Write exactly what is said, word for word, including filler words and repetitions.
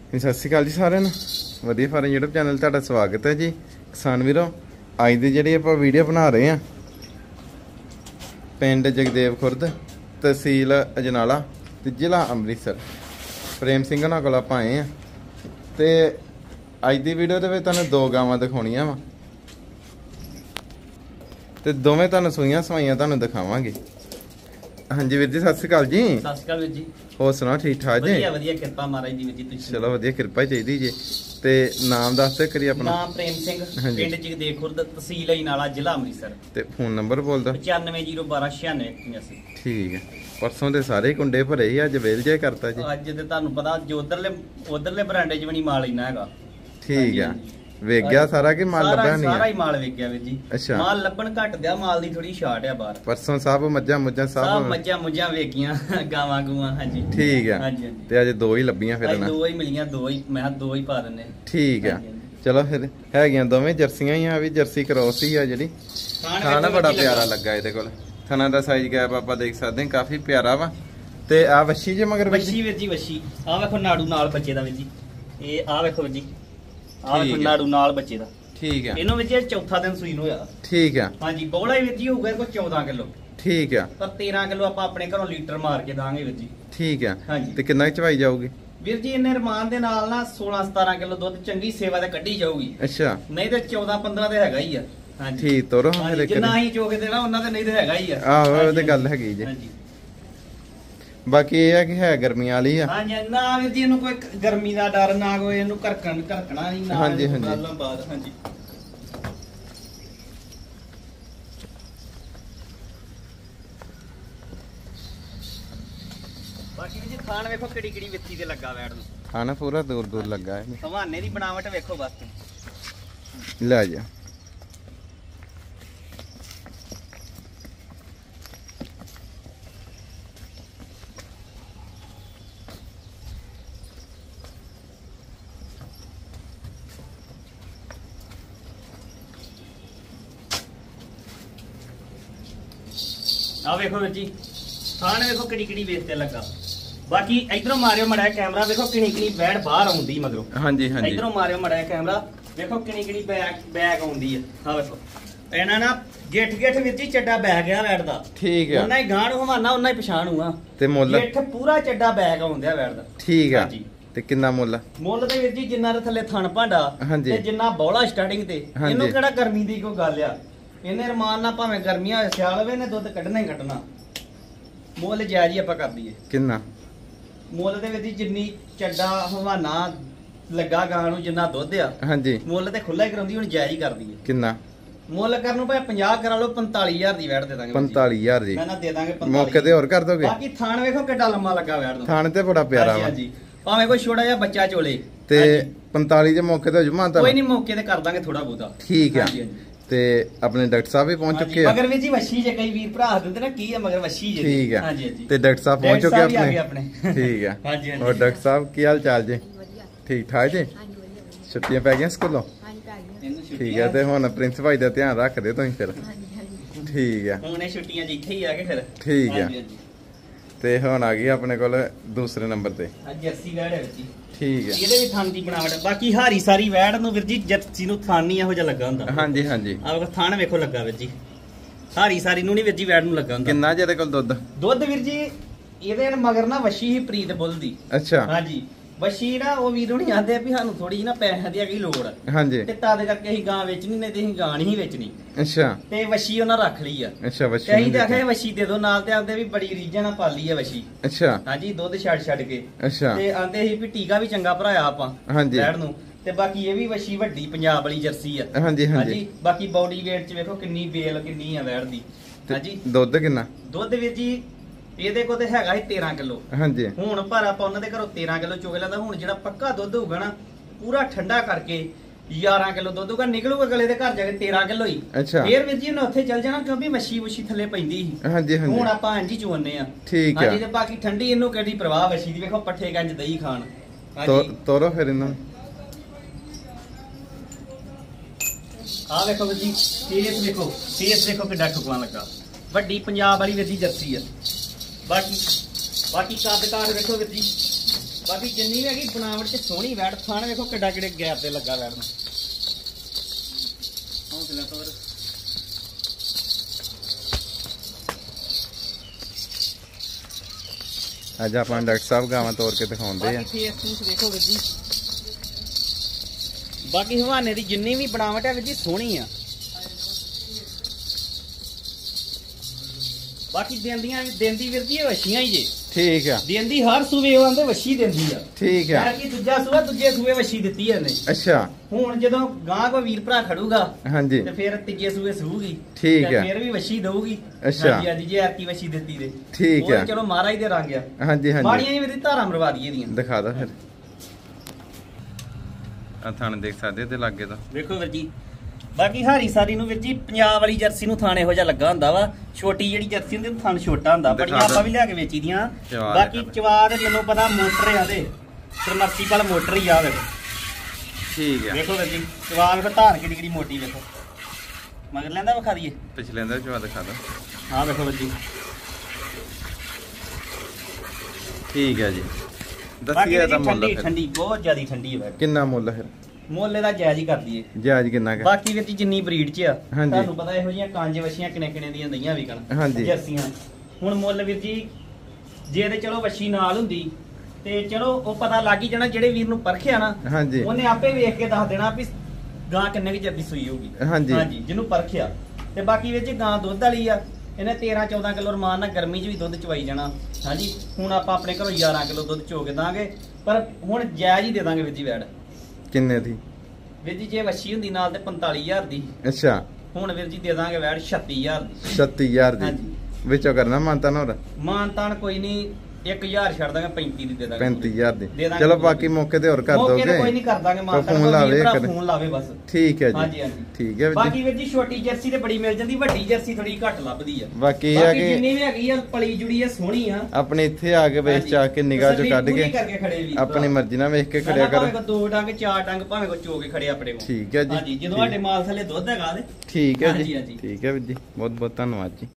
ਸਤਿ ਸ਼੍ਰੀ ਅਕਾਲ ਜੀ ਸਾਰਿਆਂ ਨੂੰ। ਵਧੀਆ ਫਾਰਮ YouTube ਚੈਨਲ ਤੁਹਾਡਾ ਸਵਾਗਤ ਹੈ ਜੀ। ਕਿਸਾਨ ਵੀਰੋ, ਅੱਜ ਦੀ ਜਿਹੜੀ ਆਪਾਂ ਵੀਡੀਓ ਬਣਾ ਰਹੇ ਹਾਂ ਪਿੰਡ ਜਗਦੇਵ ਖੁਰਦ, ਤਹਿਸੀਲ ਅਜਨਾਲਾ ਤੇ ਜ਼ਿਲ੍ਹਾ ਅੰਮ੍ਰਿਤਸਰ, ਪ੍ਰੇਮ ਸਿੰਘ ਨਾਲ ਕੋਲ ਆਪਾਂ ਆਏ ਹਾਂ। ਤੇ ਅੱਜ ਦੀ ਵੀਡੀਓ ਦੇ ਵਿੱਚ ਤੁਹਾਨੂੰ ਦੋ ਗਾਵਾਂ ਦਿਖਾਉਣੀਆਂ ਵਾ ਤੇ ਦੋਵੇਂ ਤੁਹਾਨੂੰ ਸੂਈਆਂ ਸਵਾਈਆਂ ਤੁਹਾਨੂੰ ਦਿਖਾਵਾਂਗੇ। ਹਾਂਜੀ ਵੀਰ ਜੀ, ਸਤਿ ਸ਼੍ਰੀ ਅਕਾਲ ਜੀ। ਸਤਿ ਸ਼੍ਰੀ ਅਕਾਲ ਵੀਰ ਜੀ। ਹੋਰ ਸੁਣਾਓ, ਠੀਕ ਠਾਕ ਜੀ? ਵਧੀਆ ਵਧੀਆ, ਕਿਰਪਾ ਮਹਾਰਾਜ ਦੀ ਵੀਰ ਜੀ। ਤੁਸੀਂ ਚਲੋ ਵਧੀਆ, ਕਿਰਪਾ ਹੀ ਚਾਹੀਦੀ ਜੀ। ਤੇ ਨਾਮ ਦੱਸ ਦੇ ਕਰੀ ਆਪਣਾ। ਨਾਮ ਪ੍ਰੇਮ ਸਿੰਘ, ਪਿੰਡ ਜਗਦੇਵ ਖੁਰਦ, ਤਹਿਸੀਲ ਅਜਨਾਲਾ, ਜ਼ਿਲ੍ਹਾ ਅੰਮ੍ਰਿਤਸਰ। ਤੇ ਫੋਨ ਨੰਬਰ ਬੋਲ ਦੋ। ਪਚਾਨਵੇਂ ਜ਼ੀਰੋ ਬਾਰਾਂ ਛਿਆਨਵੇਂ ਇਕੱਤੀ। ਠੀਕ ਹੈ। ਪਰਸੋਂ ਦੇ ਸਾਰੇ ਕੁੰਡੇ ਭਰੇ ਹੀ, ਅੱਜ ਵੇਲ ਜੇ ਕਰਤਾ ਜੀ। ਅੱਜ ਤੇ ਤੁਹਾਨੂੰ ਪਤਾ ਜੋ ਉਧਰਲੇ ਉਧਰਲੇ ਬਰਾਂਡੇ 'ਚ ਵੀ ਨਹੀਂ ਮਾਲ ਇੰਨਾ ਹੈਗਾ। ਠੀਕ ਆ, ਵੇਖ ਗਿਆ ਸਾਰਾ ਕਿ ਮਾਲ ਲੱਭਿਆ ਨਹੀਂ? ਸਾਰਾ ਹੀ ਮਾਲ ਵੇਖ ਗਿਆ ਵੀਰ ਜੀ। ਅੱਛਾ, ਮਾਲ ਲੱਭਣ ਘੱਟ ਦਿਆ, ਮਾਲ ਦੀ ਥੋੜੀ ਸ਼ਾਰਟ ਆ ਬਾਹਰ। ਪਰਸੋਂ ਸਭ ਮੱਝਾਂ ਮੁੱਝਾਂ ਸਭ ਸਭ ਮੱਝਾਂ ਮੁੱਝਾਂ ਵੇਖੀਆਂ, ਗਾਵਾਂ ਗੂਆਂ। ਹਾਂਜੀ ਠੀਕ ਆ। ਹਾਂਜੀ ਹਾਂਜੀ। ਤੇ ਅੱਜ ਦੋ ਹੀ ਲੱਭੀਆਂ ਫਿਰ ਅੱਜ ਨਾ? ਦੋ ਹੀ ਮਿਲੀਆਂ, ਦੋ ਹੀ ਮੈਂ ਕਿਹਾ ਦੋ ਹੀ ਪਾ ਦਿੰਨੇ। ਠੀਕ ਆ, ਚਲੋ ਫਿਰ ਹੈਗੀਆਂ ਦੋਵੇਂ ਜਰਸੀਆਂ ਹੀ ਆ। ਵੀ ਜਰਸੀ ਕਰੋਸ ਹੀ ਆ ਜਿਹੜੀ। ਖਾਣਾ ਬੜਾ ਪਿਆਰਾ ਲੱਗਾ ਇਹਦੇ ਕੋਲ। ਥਣਾ ਦਾ ਸਾਈਜ਼ ਗੈਪ ਆਪਾਂ ਦੇਖ ਸਕਦੇ ਹਾਂ, ਕਾਫੀ ਪਿਆਰਾ ਵਾ। ਤੇ ਆ ਵੱਛੀ ਜੇ ਮਗਰ ਵੱਛੀ ਵੀਰ ਜੀ, ਵੱਛੀ ਆ ਵੇਖੋ, ਨਾੜੂ ਨਾਲ ਬੱਚੇ ਦਾ ਵੀਰ ਜੀ। ਇਹ ਆ ਵੇਖੋ ਵੀਰ ਜੀ, ਆ ਵੇਖੋ ਨਾੜੂ ਨਾਲ ਬੱਚੇ ਦਾ। ਠੀਕ ਆ। ਇਹਨੂੰ ਵੀਰ ਜੀ ਚੌਥਾ ਦਿਨ ਸੂਈ ਨੂੰ ਹੋਇਆ। ਠੀਕ ਆ। ਹਾਂਜੀ, ਬੋਲਾ ਹੀ ਵੀਰ ਜੀ ਹੋਊਗਾ ਕੋਈ ਚੌਦਾਂ ਕਿਲੋ। ਠੀਕ ਆ। ਪਰ ਤੇਰਾਂ ਕਿਲੋ ਆਪਾਂ ਆਪਣੇ ਘਰੋਂ ਲੀਟਰ ਮਾਰ ਕੇ ਦਾਂਗੇ ਵੀਰ ਜੀ। ਠੀਕ ਆ। ਹਾਂਜੀ। ਤੇ ਕਿੰਨਾ ਚਵਾਈ ਜਾਊਗੀ ਵੀਰ ਜੀ? ਇਹਨੇ ਰਮਾਨ ਦੇ ਨਾਲ ਨਾ ਸੋਲਾਂ ਸਤਾਰਾਂ ਕਿਲੋ ਦੁੱਧ ਚੰਗੀ ਸੇਵਾ ਤੇ ਕੱਢੀ ਜਾਊਗੀ। ਅੱਛਾ। ਨਹੀਂ ਤੇ ਚੌਦਾਂ ਪੰਦਰਾਂ ਤੇ ਹੈਗਾ ਹੀ ਆ। ਹਾਂਜੀ ਠੀਕ ਤੋਰੋ। ਜਿੰਨਾ ਹੀ ਚੋਕੇ ਦੇਣਾ ਉਹਨਾਂ ਤੇ ਨਹੀਂ ਤੇ ਹੈਗਾ ਹੀ ਆ। ਆਹੋ, ਉਹ ਤੇ ਗੱਲ ਹੈਗੀ ਜੀ। ਹਾਂਜੀ। ਬਾਕੀ ਇਹ ਆ ਕਿ ਹੈ ਗਰਮੀਆਂ ਵਾਲੀ ਆ। ਹਾਂਜੀ, ਨਾ ਵੀਰ ਜੀ ਇਹਨੂੰ ਕੋਈ ਗਰਮੀ ਦਾ ਡਰ ਨਾ, ਕੋਈ ਇਹਨੂੰ ਘਰਕਣ ਘਰਕਣਾ ਨਹੀਂ ਨਾ। ਹਾਂਜੀ ਹਾਂਜੀ। ਗੱਲਾਂ ਬਾਤ। ਹਾਂਜੀ। ਬਾਕੀ ਵੀ ਜੀ ਥਾਣ ਵੇਖੋ ਕਿਹੜੀ ਕਿਹੜੀ ਵਿੱਥੀ ਤੇ ਲੱਗਾ ਵੈੜ ਨੂੰ। ਖਾਣਾ ਪੂਰਾ ਦੂਰ ਦੂਰ ਲੱਗਾ ਹੈ। ਹਵਾਨੇ ਦੀ ਬਣਾਵਟ ਵੇਖੋ ਬਸ। ਲੈ ਜਾ। ਆ ਵੇਖੋ ਵੀਰ ਜੀ, ਥਾਣ ਵੇਖੋ ਕਿਹੜੀ ਕਿਹੜੀ ਵੇਖ ਤੇ ਲੱਗਾ। ਬਾਕੀ ਇਧਰੋਂ ਮਾਰਿਓ ਮੜਿਆ ਕੈਮਰਾ, ਵੇਖੋ ਕਿਹੜੀ ਕਿਹੜੀ ਬੈੜ ਬਾਹਰ ਆਉਂਦੀ ਮਗਰੋਂ। ਹਾਂਜੀ ਹਾਂਜੀ। ਇਧਰੋਂ ਮਾਰਿਓ ਮੜਿਆ ਕੈਮਰਾ, ਵੇਖੋ ਕਿਹੜੀ ਕਿਹੜੀ ਬੈਗ ਬੈਗ ਆਉਂਦੀ ਆ। ਆ ਵੇਖੋ ਇਹਨਾਂ ਨਾ ਗਿੱਠ ਗਿੱਠ ਵੀਰ ਜੀ ਚੱਡਾ ਬੈਗ ਗਿਆ ਵੈੜ ਦਾ। ਠੀਕ ਆ। ਉਹਨਾਂ ਹੀ ਗਾਂਢ ਹਵਾਨਾ ਉਹਨਾਂ ਹੀ ਪਛਾਣੂ ਆ। ਤੇ ਮੁੱਲ ਗਿੱਠ ਪੂਰਾ ਚੱਡਾ ਬੈਗ ਆਉਂਦਿਆ ਵੈੜ ਦਾ। ਠੀਕ ਆ। ਤੇ ਕਿੰਨਾ ਮੁੱਲ? ਮੁੱਲ ਤੇ ਵੀਰ ਜੀ ਜਿੰਨਾ ਦੇ ਥੱਲੇ ਥਣ ਭਾਂਡਾ ਤੇ ਜਿੰਨਾ ਬੌਲਾ ਸਟਾਰਟਿੰਗ ਤੇ, ਇਹਨੂੰ ਕਿਹੜਾ ਗਰਮੀ ਦੀ ਕੋਈ ਗੱਲ ਆ। ਇਹਨੇ ਰਮਾਨ ਨਾਲ ਭਾਵੇਂ ਗਰਮੀਆਂ ਹੋਵੇ ਸਿਆਲ ਹੋਵੇ, ਇਹਨੇ ਦੁੱਧ ਕੱਢਣਾ ਹੀ ਕੱਢਣਾ। ਮੁੱਲ ਜਾਇਜ਼ ਹੀ ਆਪਾਂ ਕਰ ਦਈਏ। ਕਿੰਨਾ ਮੁੱਲ ਦੇ ਵਿੱਚ ਜਿੰਨੀ ਚੱਡਾ ਹਵਾਨਾ ਲੱਗਾ ਗਾਂ ਨੂੰ, ਜਿੰਨਾ ਦੁੱਧ ਆ, ਹਾਂਜੀ, ਮੁੱਲ ਤੇ ਖੁੱਲਾ ਹੀ ਕਰਾਉਂਦੀ, ਹੁਣ ਜਾਇਜ਼ ਹੀ ਕਰ ਦਈਏ। ਕਿੰਨਾ ਮੁੱਲ ਕਰਨ ਨੂੰ ਭਾਵੇਂ ਪੰਜਾਹ ਕਰਾ ਲਓ, ਪੰਤਾਲੀ ਹਜ਼ਾਰ ਦੀ ਵੈੜ ਦੇ ਦਾਂਗੇ। ਪੰਤਾਲੀ ਹਜ਼ਾਰ ਦੀ ਮੈਂ ਨਾ ਦੇ ਦਾਂਗੇ। ਮੌਕੇ ਤੇ ਹੋਰ ਕਰ ਦੋਗੇ? ਬਾਕੀ ਥਾਣ ਵੇਖੋ ਕਿੱਡਾ ਲੰਮਾ ਲੱਗਾ ਵੈੜ ਨੂੰ। ਥਾਣ ਤੇ ਬੜਾ ਪਿਆਰਾ ਵਾ। ਹਾਂਜੀ, ਭਾਵੇਂ ਕੋਈ ਛੋਟਾ ਜਿਹਾ ਬੱਚਾ ਚੋਲੇ ਤੇ ਪੰਤਾਲੀ ਦੇ ਮੌਕੇ ਤੇ ਜੁਮਾ ਤਾਂ ਕੋਈ ਨਹੀਂ, ਮੌਕੇ ਤੇ ਕਰ ਦਾਂਗੇ ਥੋੜਾ ਬਹੁਤਾ। ਠੀਕ ਆ। ਤੇ ਆਪਣੇ ਡਾਕਟਰ ਸਾਹਿਬ ਵੀ ਪਹੁੰਚ ਚੁੱਕੇ ਆ। ਮਗਰ ਵੀ ਜੀ ਵੱਛੀ ਜੇ ਕਈ ਵੀਰ ਭਰਾ ਦਿੰਦੇ ਨਾ, ਕੀ ਆ ਮਗਰ ਵੱਛੀ ਜੇ। ਠੀਕ ਆ। ਹਾਂਜੀ ਹਾਂਜੀ। ਤੇ ਡਾਕਟਰ ਸਾਹਿਬ ਪਹੁੰਚ ਚੁੱਕੇ ਆਪਣੇ। ਠੀਕ ਆ। ਹਾਂਜੀ ਹਾਂਜੀ। ਹੋਰ ਡਾਕਟਰ ਸਾਹਿਬ ਕੀ ਹਾਲ ਚਾਲ ਜੀ? ਠੀਕ ਠਾਕ ਜੀ? ਛੁੱਟੀਆਂ ਪੈ ਗਈਆਂ ਸਕੂਲੋਂ? ਠੀਕ ਆ। ਤੇ ਹੁਣ ਪ੍ਰਿੰਸ ਭਾਈ ਦਾ ਧਿਆਨ ਰੱਖਦੇ ਤੁਸੀਂ ਫਿਰ? ਠੀਕ ਆ। ਹੁਣ ਇਹ ਛੁੱਟੀਆਂ ਜਿੱਥੇ ਹੀ ਆ ਕੇ ਫਿਰ। ਠੀਕ ਆ। ਤੇ ਹੁਣ ਆ ਗਈ ਆਪਣੇ ਕੋਲ ਦੂਸਰੇ ਨੰਬਰ ਤੇ ਜਰਸੀ ਵੈੜ ਹੈ ਜੀ। ਠੀਕ ਹੈ। ਇਹਦੇ ਵੀ ਥਣ ਦੀ ਬਣਾਵਟ। ਬਾਕੀ ਹਾਰੀ ਸਾਰੀ ਵੈੜ ਨੂੰ ਵੀਰ ਜੀ ਜਰਸੀ ਨੂੰ ਥਣ ਨਹੀਂ ਇਹੋ ਜਿਹਾ ਲੱਗਾ ਹੁੰਦਾ। ਹਾਂਜੀ ਹਾਂਜੀ। ਆਹ ਥਣ ਵੇਖੋ ਲੱਗਾ ਵੀਰ ਜੀ, ਹਾਰੀ ਸਾਰੀ ਨੂੰ ਨਹੀਂ ਵੀਰ ਜੀ ਵੈੜ ਨੂੰ ਲੱਗਾ ਹੁੰਦਾ। ਕਿੰਨਾ ਜਿਹਦੇ ਕੋਲ ਦੁੱਧ? ਦੁੱਧ ਵੀਰ ਜੀ ਇਹਦੇ ਮਗਰ ਨਾ ਵੱਛੀ ਹੀ ਪ੍ਰੀਤ ਬੁੱਲ ਦੀ। ਅੱਛਾ। ਹਾਂਜੀ, ਵੱਛੀ ਨਾ ਉਹ ਵੀਰ ਹੁਣੀ ਆਂਦੇ ਆ ਵੀ ਸਾਨੂੰ ਥੋੜੀ ਨਾ ਪੈਸਿਆਂ ਦੀ ਹੈਗੀ ਲੋੜ। ਹਾਂਜੀ। ਤੇ ਤਾਂ ਦੇ ਕਰਕੇ ਅਸੀਂ ਗਾਂ ਵੇਚਣੀ, ਨਹੀਂ ਤੇ ਅਸੀਂ ਗਾਂ ਨਹੀਂ ਵੇਚਣੀ। ਅੱਛਾ। ਤੇ ਵੱਛੀ ਉਹਨਾਂ ਰੱਖ ਲਈ ਆ। ਅੱਛਾ। ਵੱਛੀ ਅਸੀਂ ਤੇ ਆਖਿਆ ਵੱਛੀ ਦੇ ਦੋ ਨਾਲ, ਤੇ ਆਂਦੇ ਵੀ ਬੜੀ ਰੀਝਾਂ ਨਾਲ ਪਾਲੀ ਆ ਵੱਛੀ। ਅੱਛਾ। ਹਾਂਜੀ, ਦੁੱਧ ਛੱਡ ਛੱਡ ਕੇ। ਅੱਛਾ। ਤੇ ਆਂਦੇ ਸੀ ਵੀ ਟੀਕਾ ਵੀ ਚੰਗਾ ਭਰਾਇਆ ਆਪਾਂ ਵੈੜ ਨੂੰ। ਤੇ ਬਾਕੀ ਇਹ ਵੀ ਵੱਛੀ ਵੱਡੀ ਪੰਜਾਬ ਵਾਲੀ ਜਰਸੀ ਆ। ਹਾਂਜੀ ਹਾਂਜੀ। ਬਾਕੀ ਬਾਡੀ ਵੇਟ ਚ ਵੇਖੋ ਕਿੰਨੀ ਬੇਲ ਕਿੰਨੀ ਆ ਵੈੜ ਦੀ। ਹਾਂਜੀ। ਦੁੱਧ ਕਿੰਨਾ? ਦੁੱਧ ਵੀਰ ਜੀ ਇਹਦੇ ਕੋਲ ਤੇ ਹੈਗਾ ਸੀ ਤੇਰਾਂ ਕਿਲੋ। ਹਾਂਜੀ। ਹੁਣ ਪਰ ਆਪਾਂ ਉਹਨਾਂ ਦੇ ਘਰੋਂ ਤੇਰਾਂ ਕਿਲੋ ਚੁਗ ਲੈਂਦਾ। ਹੁਣ ਜਿਹੜਾ ਪੱਕਾ ਦੁੱਧ ਹੋਊਗਾ ਨਾ, ਪੂਰਾ ਠੰਡਾ ਕਰਕੇ ਗਿਆਰਾਂ ਕਿਲੋ ਦੁੱਧ ਹੋਊਗਾ, ਨਿਕਲੂਗਾ ਅਗਲੇ ਦੇ ਘਰ ਜਾ ਕੇ ਤੇਰਾਂ ਕਿਲੋ ਹੀ। ਅੱਛਾ। ਫੇਰ ਵੀਰ ਜੀ ਉਹਨੇ ਉੱਥੇ ਚੱਲ ਜਾਣਾ, ਕਿਉਂਕਿ ਮੱਛੀ ਮੁੱਛੀ ਥੱਲੇ ਪੈਂਦੀ ਸੀ। ਹਾਂਜੀ ਹਾਂਜੀ। ਹੁਣ ਆਪਾਂ ਇੰਜ ਹੀ ਚੁਵੰਨੇ ਆ। ਠੀਕ ਆ। ਹਾਂਜੀ। ਤੇ ਬਾਕੀ ਠੰਡੀ ਇਹਨੂੰ ਕਿਹੜੀ ਪ੍ਰਵਾਹ ਵੱਛੀ ਦੀ। ਵੇਖੋ ਪੱਠੇ ਗੰਜ ਦਹੀਂ ਖਾਣ। ਹਾਂਜੀ। ਤੋਰੋ ਫਿਰ ਇਹਨਾਂ। ਆ ਵੇਖੋ ਵੀਰ ਜੀ, ਫੇਸ ਵੇਖੋ, ਫੇਸ ਵੇਖੋ ਕਿੱਡਾ ਠੁਕਵਾ ਲੱਗਾ। ਵੱਡੀ ਪੰਜਾਬ ਵਾਲੀ ਵੀਰ ਜੀ ਜਰਸੀ ਆ। ਬਾਕੀ ਬਾਕੀ ਕੱਦ ਕਾਠ ਵੇਖੋ ਵੀਰ ਜੀ, ਬਾਕੀ ਜਿੰਨੀ ਵੀ ਹੈਗੀ ਬਣਾਵਟ ਚ ਸੋਹਣੀ ਵੈੜ ਥਾਣ ਵੇਖੋ ਕਿੱਡਾ ਕਿਹੜੇ ਗੈਪ ਤੇ ਲੱਗਾ ਵੈੜ ਨੂੰ ਹੌਸਲਾ ਤੋਰ ਅੱਜ ਆਪਾਂ ਡਾਕਟਰ ਸਾਹਿਬ ਗਾਵਾਂ ਤੋੜ ਕੇ ਦਿਖਾਉਂਦੇ ਆ ਬਾਕੀ ਫੇਸ ਫੂਸ ਦੇਖੋ ਵੀਰ ਜੀ ਬਾਕੀ ਹਵਾਨੇ ਦੀ ਜਿੰਨੀ ਵੀ ਬਣਾਵਟ ਹੈ ਵੀਰ ਜੀ ਸੋਹਣੀ ਆ ਬਾਕੀ ਦਿੰਦੀਆਂ ਦਿੰਦੀ ਵੀਰ ਜੀ ਇਹ ਵਛੀਆਂ ਹੀ ਜੇ ਠੀਕ ਆ ਦਿੰਦੀ ਹਰ ਸੂਵੇ ਉਹ ਆਂਦੇ ਵਛੀ ਦਿੰਦੀ ਆ ਠੀਕ ਆ ਕਿ ਦੂਜਾ ਸੂਆ ਦੂਜੇ ਸੂਵੇ ਵਛੀ ਦਿੱਤੀ ਇਹਨੇ ਅੱਛਾ ਹੁਣ ਜਦੋਂ ਗਾਂ ਕੋ ਵੀਰ ਭਰਾ ਖੜੂਗਾ ਹਾਂਜੀ ਤੇ ਫਿਰ ਤੀਜੇ ਸੂਵੇ ਸੂਗੀ ਠੀਕ ਆ ਫਿਰ ਵੀ ਵਛੀ ਦਊਗੀ ਅੱਛਾ ਹਾਂਜੀ ਹਾਂਜੀ ਜੇ ਆਰਤੀ ਵਛੀ ਦਿੱਤੀ ਦੇ ਠੀਕ ਆ ਚਲੋ ਮਹਾਰਾਜ ਦੇ ਰੰਗ ਆ ਹਾਂਜੀ ਹਾਂਜੀ ਬਾੜੀਆਂ ਜੀ ਵੀਰ ਧਾਰਾਂ ਮਰਵਾ ਦਈਏ ਦੀਆਂ ਦਿਖਾ ਦੋ ਫਿਰ ਆ ਥਣ ਦੇਖ ਸਕਦੇ ਤੇ ਲਾਗੇ ਤਾਂ ਵੇਖੋ ਵੀਰ ਜੀ ਬਾਕੀ ਹਾਰੀ ਸਾਰੀ ਨੂੰ ਵੀਰ ਜੀ ਪੰਜਾਬ ਵਾਲੀ ਜਰਸੀ ਨੂੰ ਥਾਣੇ ਇਹੋ ਜਿਹਾ ਲੱਗਾ ਹੁੰਦਾ ਵਾ ਛੋਟੀ ਜਿਹੜੀ ਜਰਸੀ ਹੁੰਦੀ ਉਹ ਥਣ ਛੋਟਾ ਹੁੰਦਾ ਬੜੀਆਂ ਆਪਾਂ ਵੀ ਲਿਆ ਕੇ ਵੇਚੀ ਦੀਆਂ ਬਾਕੀ ਚਵਾ ਦੇ ਮੈਨੂੰ ਪਤਾ ਮੋਟਰ ਆ ਦੇ ਸਮਰਸੀਬਲ ਮੋਟਰ ਹੀ ਆ ਵੇਖੋ ਠੀਕ ਆ ਵੇਖੋ ਵੀਰ ਜੀ ਚਵਾ ਵੇਖੋ ਧਾਰ ਕਿਹੜੀ ਕਿਹੜੀ ਮੋਟੀ ਵੇਖੋ ਮਗਰ ਲੈਂਦਾ ਵਿਖਾ ਦਈਏ ਪਿਛਲੇ ਦਾ ਚਵਾ ਦਿਖਾ ਦੋ ਹਾਂ ਵੇਖੋ ਵੀਰ ਜੀ ਠੀਕ ਹੈ ਜੀ ਬਾਕੀ ਦੱਸਿਆ ਤਾਂ ਮੁੱਲ ਠੰਡੀ ਫਿਰ ਠੰਡੀ ਬਹੁਤ ਜ਼ਿਆਦੀ ਠੰਡੀ ਹੈ ਕਿੰਨਾ ਮੁੱਲ ਫਿਰ ਮੁੱਲ ਇਹਦਾ ਜਾਇਜ਼ ਹੀ ਕਰ ਦਈਏ ਜਾਇਜ਼ ਕਿੰਨਾ ਹੈ ਬਾਕੀ ਵੀਰ ਜੀ ਜਿੰਨੀ ਬਰੀਡ ਚ ਆ ਹਾਂਜੀ। ਤੁਹਾਨੂੰ ਪਤਾ ਇਹੋ ਜਿਹੀਆਂ ਕਾਂਜ ਵਛੀਆਂ ਕਿਨੇ ਕਿਨੇ ਦੀਆਂ ਦਈਆਂ ਵਿਕਣ ਹਾਂਜੀ। ਜਰਸੀਆਂ ਹੁਣ ਮੁੱਲ ਵੀਰ ਜੀ ਜੇ ਤੇ ਚਲੋ ਵਛੀ ਨਾਲ ਹੁੰਦੀ ਤੇ ਚਲੋ ਉਹ ਪਤਾ ਲੱਗ ਹੀ ਜਾਣਾ ਜਿਹੜੇ ਵੀਰ ਨੂੰ ਪਰਖਿਆ ਨਾ ਹਾਂਜੀ ਉਹਨੇ ਆਪੇ ਵੇਖ ਕੇ ਦੱਸ ਦੇਣਾ ਵੀ ਗਾਂ ਕਿੰਨੇ ਕੀ ਜੱਦੀ ਸੂਈ ਹੋਊਗੀ ਹਾਂਜੀ। ਹਾਂਜੀ ਜਿਹਨੂੰ ਪਰਖਿਆ ਤੇ ਬਾਕੀ ਵੀਰ ਜੀ ਗਾਂ ਦੁੱਧ ਵਾਲੀ ਆ ਇਹਨੇ ਤੇਰਾਂ ਚੌਦਾਂ ਕਿਲੋ ਰਮਾਨ ਨਾਲ ਗਰਮੀ 'ਚ ਵੀ ਦੁੱਧ ਚਵਾਈ ਜਾਣਾ ਹਾਂਜੀ ਹੁਣ ਆਪਾਂ ਆਪਣੇ ਘਰੋਂ ਗਿਆਰਾਂ ਕਿਲੋ ਦੁੱਧ ਚੋ ਕੇ ਦਾਂਗੇ ਪਰ ਹੁਣ ਜਾਇਜ਼ ਹੀ ਦੇ ਦਾਂਗੇ ਵੀਰ ਜੀ ਵੈੜ ਕਿੰਨੇ ਦੀ ਵੀਰ ਜੀ ਜੇ ਵੱਛੀ ਹੁੰਦੀ ਨਾਲ ਤੇ ਪੰਤਾਲੀ ਹਜ਼ਾਰ ਦੀ ਅੱਛਾ ਹੁਣ ਵੀਰ ਜੀ ਦੇ ਦਾਂਗੇ ਵੈੜ ਛੱਤੀ ਹਜ਼ਾਰ ਦੀ ਛੱਤੀ ਹਜ਼ਾਰ ਦੀ ਹਾਂਜੀ ਵਿੱਚੋਂ ਕਰਨਾ ਮਾਨਤਾ ਹੋਰ ਮਾਨ ਤਾਨ ਕੋਈ ਨਹੀਂ ਇੱਕ ਹਜ਼ਾਰ ਛੱਡ ਦਾਂਗੇ ਪੈਂਤੀ ਦੀ ਦੇ ਦਾਂਗੇ ਪੈਂਤੀ ਹਜ਼ਾਰ ਦੀ ਦੇ ਦਾਂਗੇ ਚਲੋ ਬਾਕੀ ਮੌਕੇ ਤੇ ਹੋਰ ਕਰ ਮੌਕੇ ਤੇ ਦੋਗੇ ਕੋਈ ਨਹੀਂ ਕਰ ਦਾਂਗੇ ਮਾਨ ਤਾਨ ਫੋਨ ਲਾਵੇ ਭਰਾ ਕਦੇ। ਫੋਨ ਲਾਵੇ ਬਸ ਠੀਕ ਹੈ ਜੀ ਹਾਂਜੀ ਹਾਂਜੀ ਠੀਕ ਹੈ ਵੀਰ ਬਾਕੀ ਜੀ ਵੀਰ ਜੀ ਛੋਟੀ ਜਰਸੀ ਤੇ ਬੜੀ ਮਿਲ ਜਾਂਦੀ ਵੱਡੀ ਜਰਸੀ ਥੋੜੀ ਘੱਟ ਲੱਭਦੀ ਆ ਬਾਕੀ ਇਹ ਆ ਬਾਕੀ ਕਿ ਜਿੰਨੀ ਵੀ ਹੈਗੀ ਆ ਪਲੀ ਜੁੜੀ ਆ ਸੋਹਣੀ ਆ ਆਪਣੇ ਇੱਥੇ ਆ ਕੇ ਵੇਚ ਚਾ ਕੇ ਨਿਗਾਹ ਚੋਂ ਕੱਢ ਪੂਰੀ ਕੇ ਕਰਕੇ ਖੜੇ ਵੀਰ ਆਪਣੀ ਮਰਜ਼ੀ ਨਾਲ ਵੇਖ ਕੇ ਖੜਿਆ ਭਾਵੇਂ ਕਰੋ ਕੋ ਦੋ ਡੰਗ ਚਾਰ ਡੰਗ ਭਾਵੇਂ ਕੋ ਚੋ ਕੇ ਖੜੇ ਆਪਣੇ ਕੋਲ ਠੀਕ ਹੈ ਜੀ ਹਾਂਜੀ ਜਦੋਂ ਸਾਡੇ ਮਾਲ ਥੱਲੇ ਦੁੱਧ ਹੈਗਾ ਤੇ ਠੀਕ ਹੈ ਹਾਂਜੀ, ਜੀ ਹਾਂਜੀ। ਠੀਕ ਹੈ ਵੀਰ ਜੀ ਬਹੁਤ ਬਹੁਤ ਧੰਨਵਾਦ ਜੀ